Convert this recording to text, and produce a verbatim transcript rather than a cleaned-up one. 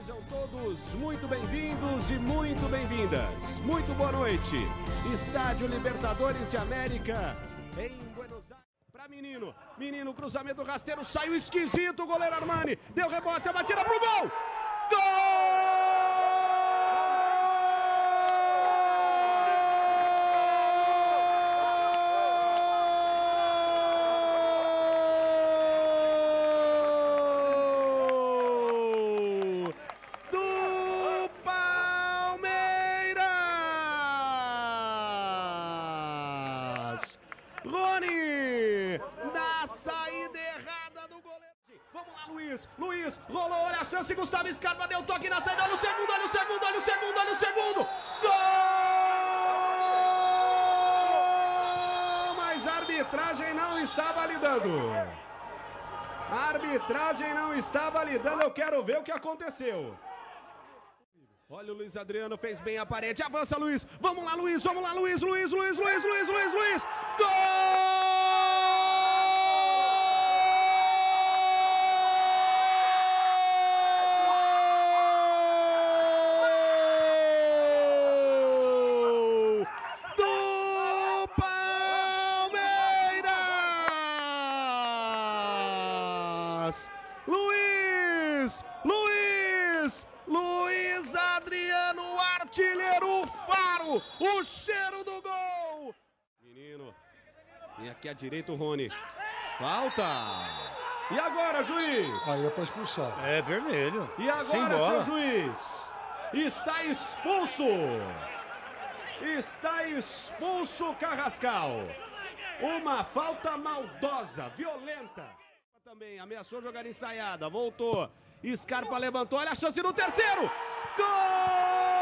Sejam todos muito bem-vindos e muito bem-vindas. Muito boa noite. Estádio Libertadores de América em Buenos Aires. Para Menino. Menino, cruzamento rasteiro, saiu esquisito. O goleiro Armani deu rebote, a batida pro gol. Gol! Rony, na saída errada do goleiro. Vamos lá, Luiz. Luiz, rolou, olha a chance. Gustavo Scarpa deu toque na saída. Olha o segundo, olha o segundo, olha o segundo, olha o segundo. Gol! Mas a arbitragem não está validando. A arbitragem não está validando. Eu quero ver o que aconteceu. Olha o Luiz Adriano, fez bem a parede, avança Luiz, vamos lá Luiz, vamos lá Luiz, Luiz, Luiz, Luiz, Luiz, Luiz, Luiz, gol! Do Palmeiras! Luiz, Luiz, Luiz Adriano, artilheiro, Faro, o cheiro do gol. Menino, vem aqui à direita o Rony. Falta. E agora, juiz? Aí é pra expulsar. É vermelho. E agora, seu juiz? Está expulso. Está expulso o Carrascal. Uma falta maldosa, violenta. Também ameaçou jogar ensaiada, voltou. Scarpa levantou, olha a chance do terceiro. Gol!